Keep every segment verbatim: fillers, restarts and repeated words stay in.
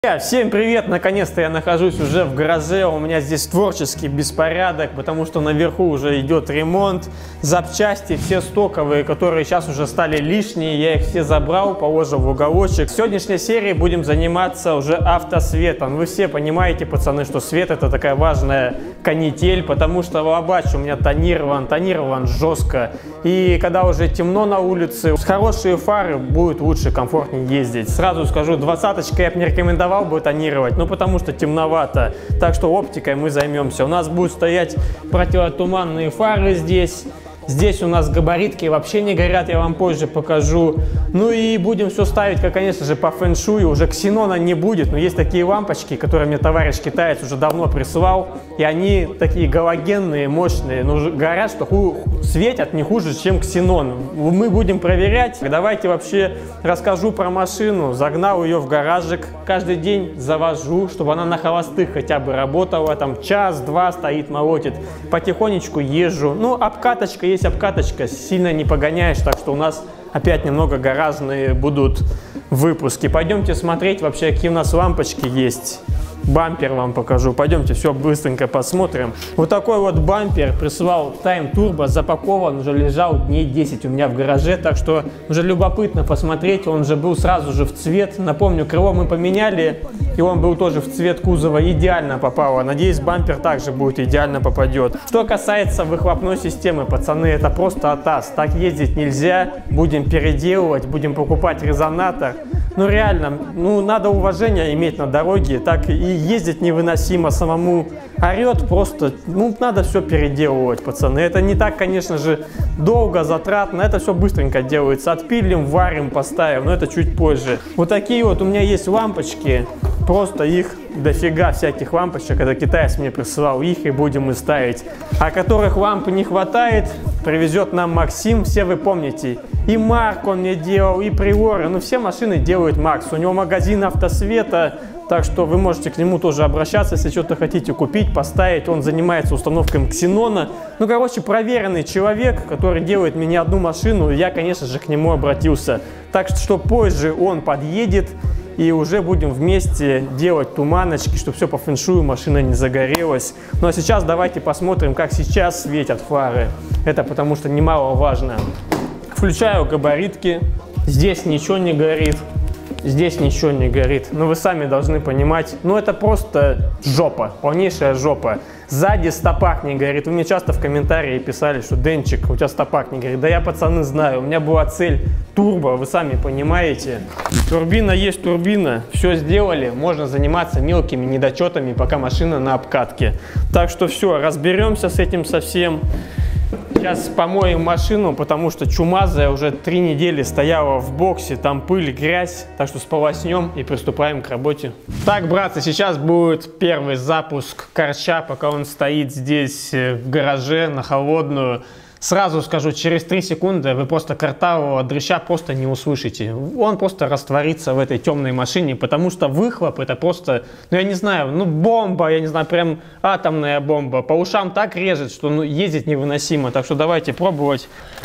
Всем привет! Наконец-то я нахожусь уже в гараже. У меня здесь творческий беспорядок, потому что наверху уже идет ремонт. Запчасти все стоковые, которые сейчас уже стали лишние, я их все забрал, положил в уголочек. В сегодняшней серии будем заниматься уже автосветом. Вы все понимаете, пацаны, что свет — это такая важная канитель, потому что лобач у меня тонирован, тонирован жестко. И когда уже темно на улице, с хорошие фары будет лучше, комфортнее ездить. Сразу скажу, двадцаточкой я бы не рекомендовал бы тонировать, ну потому что темновато, так что оптикой мы займемся. У нас будут стоять противотуманные фары здесь. Здесь у нас габаритки вообще не горят, я вам позже покажу. Ну и будем все ставить, как, конечно же, по фэн-шую. Уже ксенона не будет, но есть такие лампочки, которые мне товарищ китаец уже давно присылал. И они такие галогенные, мощные, но горят, что ху... светят не хуже, чем ксенон. Мы будем проверять. Давайте вообще расскажу про машину. Загнал ее в гаражик. Каждый день завожу, чтобы она на холостых хотя бы работала. Там час-два стоит, молотит. Потихонечку езжу. Ну, обкаточка есть обкаточка, сильно не погоняешь, так что у нас опять немного гаражные будут выпуски. Пойдемте смотреть вообще, какие у нас лампочки есть. Бампер вам покажу. Пойдемте все быстренько посмотрим. Вот такой вот бампер прислал Time Turbo, запакован, уже лежал дней десять у меня в гараже, так что уже любопытно посмотреть. Он же был сразу же в цвет. Напомню, крыло мы поменяли, и он был тоже в цвет кузова, идеально попало. Надеюсь, бампер также будет идеально попадет. Что касается выхлопной системы, пацаны, это просто атас. Так ездить нельзя. Будем переделывать, будем покупать резонатор. Ну реально, ну надо уважение иметь на дороге, так и ездить невыносимо, самому орет просто, ну надо все переделывать, пацаны. Это не так, конечно же, долго, затратно, это все быстренько делается. Отпилим, варим, поставим, но это чуть позже. Вот такие вот у меня есть лампочки, просто их дофига всяких лампочек, это китаец мне присылал, их и будем мы ставить. А которых ламп не хватает, привезет нам Максим, все вы помните. И Марк он мне делал, и Приоры, ну все машины делает Макс. У него магазин автосвета, так что вы можете к нему тоже обращаться, если что-то хотите купить, поставить. Он занимается установкой ксенона. Ну, короче, проверенный человек, который делает мне одну машину, я, конечно же, к нему обратился. Так что позже он подъедет, и уже будем вместе делать туманочки, чтобы все по фэншую, машина не загорелась. Ну а сейчас давайте посмотрим, как сейчас светят фары. Это потому что немаловажно. Включаю габаритки. Здесь ничего не горит. Здесь ничего не горит. Но вы сами должны понимать, ну это просто жопа, полнейшая жопа. Сзади стопак не горит. Вы мне часто в комментарии писали, что Денчик, у тебя стопак не горит. Да я, пацаны, знаю, у меня была цель турбо, вы сами понимаете. Турбина есть турбина, все сделали, можно заниматься мелкими недочетами, пока машина на обкатке. Так что все, разберемся с этим совсем. Сейчас помоем машину, потому что чумазая уже три недели стояла в боксе, там пыль, грязь, так что сполоснем и приступаем к работе. Так, братцы, сейчас будет первый запуск корча, пока он стоит здесь в гараже на холодную. Сразу скажу, через три секунды вы просто картавого дрыща просто не услышите. Он просто растворится в этой темной машине, потому что выхлоп это просто, ну я не знаю, ну бомба, я не знаю, прям атомная бомба. По ушам так режет, что ну, ездить невыносимо. Так что давайте пробовать.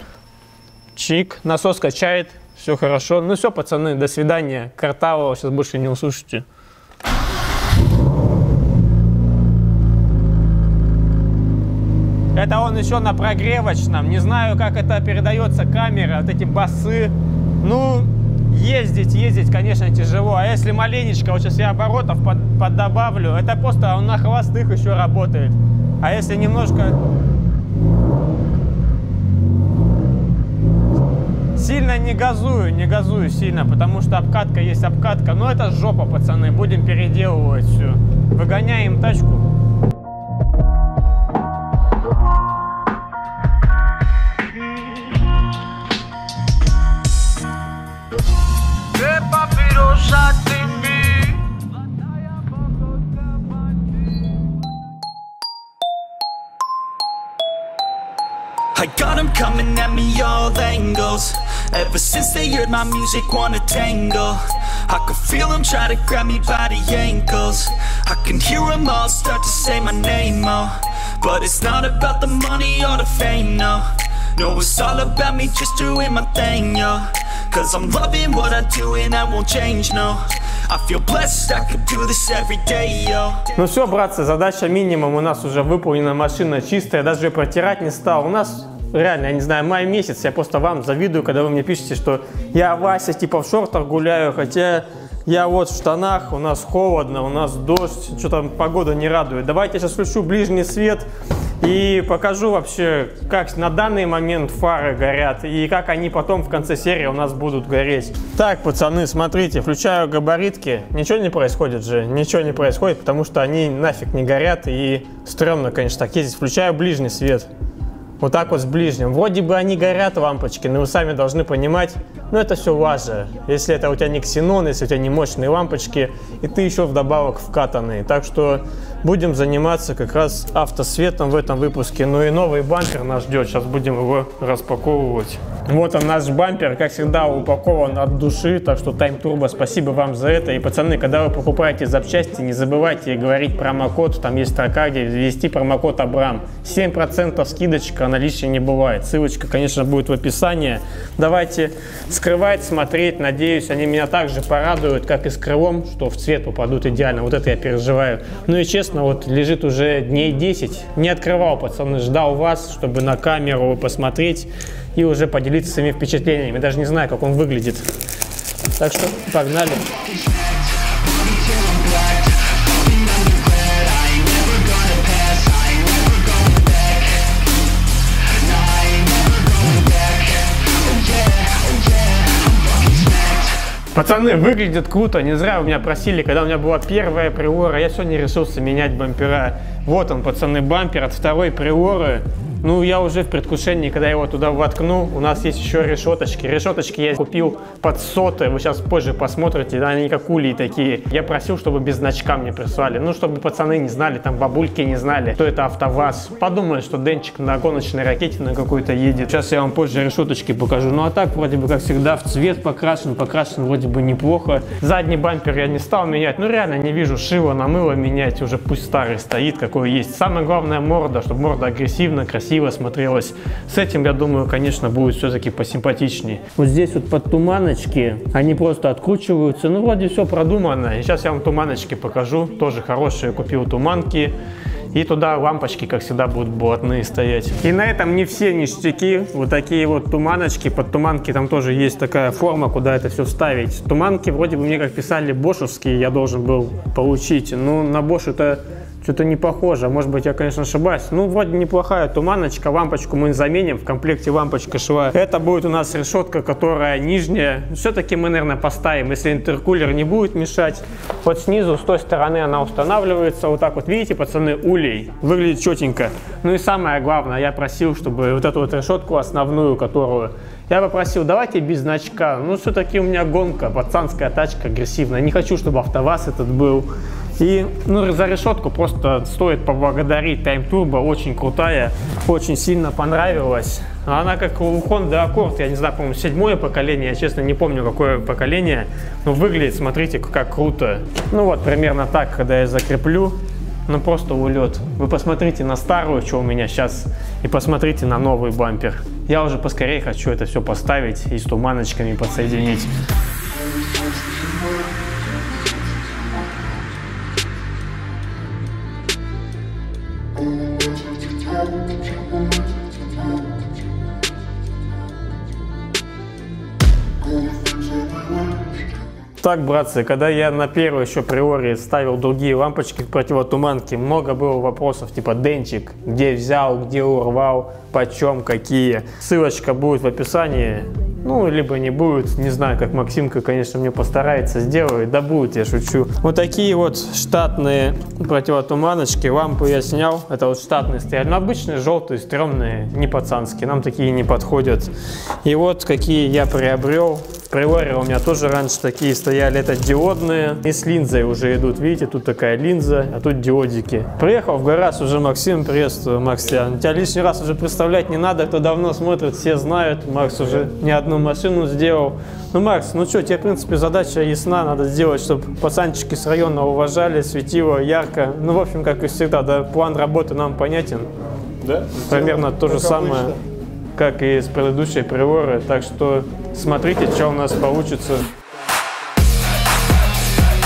Чик, насос качает, все хорошо. Ну все, пацаны, до свидания. Картавого сейчас больше не услышите. Это он еще на прогревочном. Не знаю, как это передается камера, вот эти басы. Ну, ездить, ездить, конечно, тяжело. А если маленечко, вот сейчас я оборотов под, поддобавлю, это просто он на холостых еще работает. А если немножко... Сильно не газую, не газую сильно, потому что обкатка есть обкатка. Но это жопа, пацаны, будем переделывать все. Выгоняем тачку. I got them coming at me all angles. Ever since they heard my music, wanna tangle. I can feel them try to grab me by the ankles. I can hear them all start to say my name, oh. But it's not about the money or the fame, no. No, it's all about me just doing my thing, yo. Cause I'm loving what I do and I won't change, no. I feel blessed, I could do this every day, yo. Ну все, братцы, задача минимум у нас уже выполнена, машина чистая, даже ее протирать не стал. У нас реально, я не знаю, май месяц, я просто вам завидую, когда вы мне пишете, что я, Вася, типа в шортах гуляю, хотя я вот в штанах, у нас холодно, у нас дождь, что-то погода не радует. Давайте я сейчас включу ближний свет и покажу вообще, как на данный момент фары горят и как они потом в конце серии у нас будут гореть. Так, пацаны, смотрите, включаю габаритки, ничего не происходит же, ничего не происходит, потому что они нафиг не горят и стрёмно, конечно, так ездить. Включаю ближний свет. Вот так вот с ближним. Вроде бы они горят, лампочки, но вы сами должны понимать, ну это все ваше. Если это у тебя не ксенон, если у тебя не мощные лампочки, и ты еще вдобавок вкатанный. Так что будем заниматься как раз автосветом в этом выпуске. Ну и новый бампер нас ждет, сейчас будем его распаковывать. Вот он, наш бампер, как всегда, упакован от души, так что Time Turbo, спасибо вам за это. И, пацаны, когда вы покупаете запчасти, не забывайте говорить промокод, там есть строка, где ввести промокод Абрам. семь процентов скидочка, наличия не бывает. Ссылочка, конечно, будет в описании. Давайте скрывать, смотреть, надеюсь, они меня также порадуют, как и с крылом, что в цвет попадут идеально. Вот это я переживаю. Ну и честно, вот лежит уже дней десять, не открывал, пацаны, ждал вас, чтобы на камеру посмотреть и уже поделиться своими впечатлениями. Даже не знаю, как он выглядит. Так что погнали. Пацаны, выглядит круто, не зря вы меня просили, когда у меня была первая приора, я сегодня решился менять бампера. Вот он, пацаны, бампер от второй приоры. Ну, я уже в предвкушении, когда я его туда воткну. У нас есть еще решеточки. Решеточки я купил под соты. Вы сейчас позже посмотрите. Да, они как ульи такие. Я просил, чтобы без значка мне прислали. Ну, чтобы пацаны не знали, там бабульки не знали, что это АвтоВАЗ. Подумали, что Денчик на гоночной ракете на какой-то едет. Сейчас я вам позже решеточки покажу. Ну, а так, вроде бы, как всегда, в цвет покрашен. Покрашен вроде бы неплохо. Задний бампер я не стал менять. Ну, реально не вижу шило на мыло менять. Уже пусть старый стоит, какой есть. Самое главное, морда, чтобы морда агрессивно, красиво смотрелась. С этим, я думаю, конечно, будет все-таки посимпатичнее. Вот здесь вот под туманочки, они просто откручиваются. Ну, вроде все продумано. И сейчас я вам туманочки покажу. Тоже хорошие купил туманки. И туда лампочки, как всегда, будут блатные стоять. И на этом не все ништяки. Вот такие вот туманочки. Под туманки там тоже есть такая форма, куда это все вставить. Туманки вроде бы мне, как писали, бошевские, я должен был получить. Но на Bosch это что-то не похоже. Может быть, я, конечно, ошибаюсь. Ну, вроде неплохая туманочка. Лампочку мы заменим. В комплекте лампочка шла. Это будет у нас решетка, которая нижняя. Все-таки мы, наверное, поставим, если интеркулер не будет мешать. Вот снизу, с той стороны она устанавливается. Вот так вот, видите, пацаны, улей. Выглядит четенько. Ну и самое главное, я просил, чтобы вот эту вот решетку основную, которую... Я попросил, давайте без значка. Ну, все-таки у меня гонка, пацанская тачка агрессивная. Не хочу, чтобы АвтоВАЗ этот был. И ну, за решетку просто стоит поблагодарить Time Turbo, очень крутая, очень сильно понравилась. Она как у Honda Accord, я не знаю, по-моему, седьмое поколение, я честно не помню, какое поколение, но выглядит, смотрите, как круто. Ну вот, примерно так, когда я закреплю, ну просто улет. Вы посмотрите на старую, что у меня сейчас, и посмотрите на новый бампер. Я уже поскорее хочу это все поставить и с туманочками подсоединить. Так, братцы, когда я на первой еще приоре ставил другие лампочки противотуманки, много было вопросов типа Денчик, где взял, где урвал, почем, какие. Ссылочка будет в описании. Ну, либо не будет, не знаю, как Максимка, конечно, мне постарается, сделает, да будет, я шучу. Вот такие вот штатные противотуманочки, лампы я снял, это вот штатные стояли, но обычные желтые, стрёмные, не пацанские, нам такие не подходят. И вот какие я приобрел. В приоре у меня тоже раньше такие стояли, это диодные, и с линзой уже идут, видите, тут такая линза, а тут диодики. Приехал в гараж уже Максим, приветствую, Максиан. Тебя лишний раз уже представлять не надо, кто давно смотрит, все знают, Макс уже не одну машину сделал. Ну, Макс, ну что, тебе, в принципе, задача ясна, надо сделать, чтобы пацанчики с района уважали, светило ярко. Ну, в общем, как и всегда, да, план работы нам понятен. Да? Примерно то же самое, как и с предыдущей приоры, так что смотрите, что у нас получится.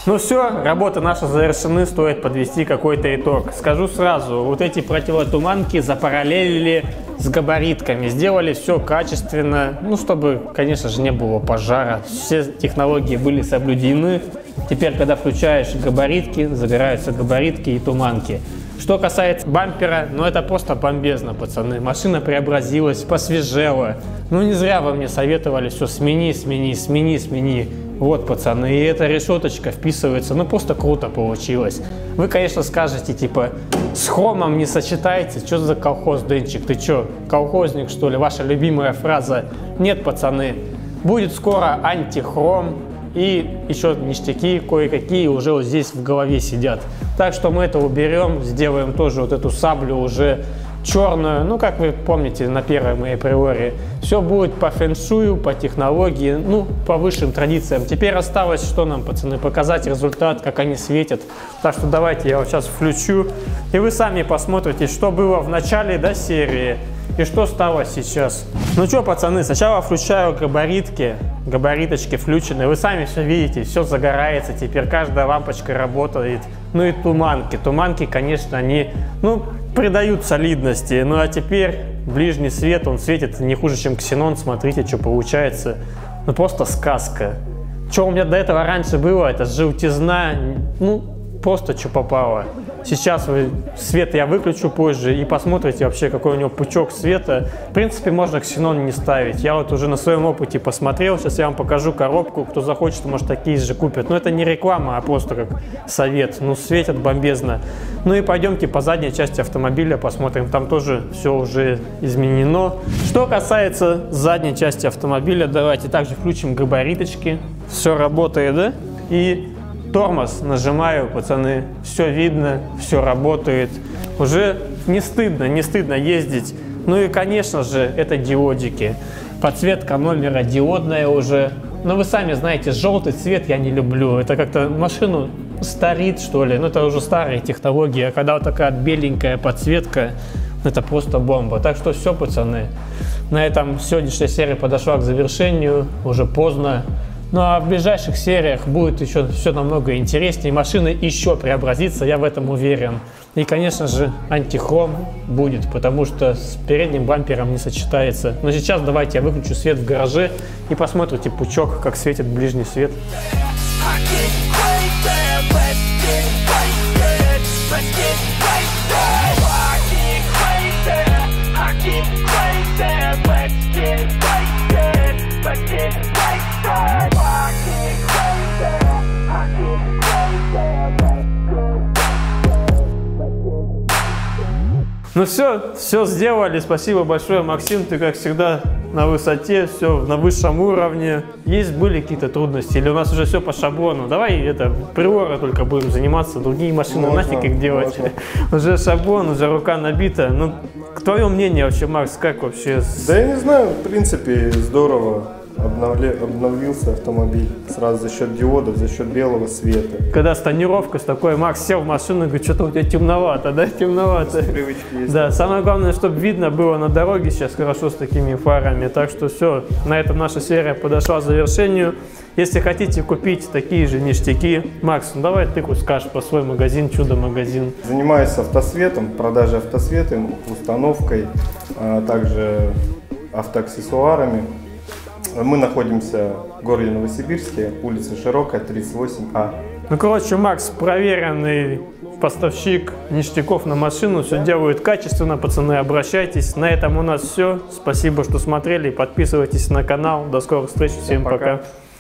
Ну все, работы наши завершены, стоит подвести какой-то итог. Скажу сразу, вот эти противотуманки запараллелили с габаритками, сделали все качественно, ну чтобы, конечно же, не было пожара, все технологии были соблюдены. Теперь, когда включаешь габаритки, загораются габаритки и туманки. Что касается бампера, ну это просто бомбезно, пацаны. Машина преобразилась, посвежела. Ну не зря вы мне советовали все смени, смени, смени, смени. Вот, пацаны, и эта решеточка вписывается, ну просто круто получилось. Вы, конечно, скажете, типа, с хромом не сочетается, что за колхоз, Денчик, ты что, колхозник, что ли, ваша любимая фраза? Нет, пацаны, будет скоро антихром, и еще ништяки кое-какие уже вот здесь в голове сидят. Так что мы это уберем, сделаем тоже вот эту саблю уже черную, ну, как вы помните на первой моей приоре. Все будет по фэншую, по технологии, ну, по высшим традициям. Теперь осталось, что нам, пацаны, показать результат, как они светят. Так что давайте я вот сейчас включу, и вы сами посмотрите, что было в начале, да, серии, и что стало сейчас. Ну что, пацаны, сначала включаю габаритки, габариточки включены. Вы сами все видите, все загорается, теперь каждая лампочка работает. Ну и туманки. Туманки, конечно, они, ну, придают солидности. Ну а теперь ближний свет, он светит не хуже, чем ксенон. Смотрите, что получается. Ну просто сказка. Что у меня до этого раньше было, это желтизна, ну просто что попало. Сейчас вы, свет я выключу позже и посмотрите вообще, какой у него пучок света. В принципе, можно ксенон не ставить. Я вот уже на своем опыте посмотрел. Сейчас я вам покажу коробку. Кто захочет, может, такие же купят. Но это не реклама, а просто как совет. Ну, светят бомбезно. Ну и пойдемте по задней части автомобиля посмотрим. Там тоже все уже изменено. Что касается задней части автомобиля, давайте также включим габариточки. Все работает, да? И тормоз нажимаю, пацаны, все видно, все работает. Уже не стыдно, не стыдно ездить. Ну и, конечно же, это диодики. Подсветка номера диодная уже. Но вы сами знаете, желтый цвет я не люблю. Это как-то машину старит, что ли. Ну это уже старые технологии. А когда вот такая беленькая подсветка, это просто бомба. Так что все, пацаны. На этом сегодняшняя серия подошла к завершению. Уже поздно. Ну а в ближайших сериях будет еще все намного интереснее. Машина еще преобразится, я в этом уверен. И, конечно же, антихром будет, потому что с передним бампером не сочетается. Но сейчас давайте я выключу свет в гараже и посмотрите пучок, как светит ближний свет. Ну все, все сделали. Спасибо большое, Максим. Ты, как всегда, на высоте, все на высшем уровне. Есть были какие-то трудности? Или у нас уже все по шаблону? Давай это, приора только будем заниматься, другие машины можно, нафиг их делать. Можно. Уже шаблон, уже рука набита. Ну, твое мнение вообще, Макс, как вообще? Да я не знаю, в принципе, здорово. Обновля... Обновился автомобиль сразу за счет диодов, за счет белого света. Когда с тонировкой, с такой, Макс сел в машину и говорит, что-то у тебя темновато, да, темновато. Привычки есть. Да, самое главное, чтобы видно было на дороге сейчас хорошо с такими фарами. Так что все, на этом наша серия подошла к завершению. Если хотите купить такие же ништяки, Макс, ну давай ты хоть скажешь про свой магазин, чудо-магазин. Занимаюсь автосветом, продажей автосвета, установкой, а также автоаксессуарами. Мы находимся в городе Новосибирске, улица Широкая, тридцать восемь А. Ну, короче, Макс проверенный поставщик ништяков на машину, все делают качественно, пацаны, обращайтесь. На этом у нас все. Спасибо, что смотрели, подписывайтесь на канал. До скорых встреч, всем, всем пока. пока.